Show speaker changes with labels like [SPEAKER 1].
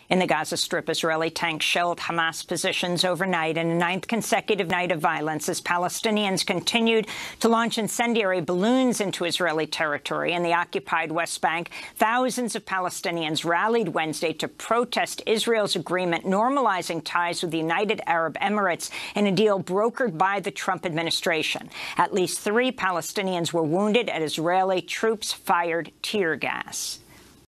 [SPEAKER 1] In the Gaza Strip, Israeli tanks shelled Hamas positions overnight in a ninth consecutive night of violence as Palestinians continued to launch incendiary balloons into Israeli territory. In the occupied West Bank, thousands of Palestinians rallied Wednesday to protest Israel's agreement normalizing ties with the United Arab Emirates in a deal brokered by the Trump administration. At least 3 Palestinians were wounded as Israeli troops fired tear gas.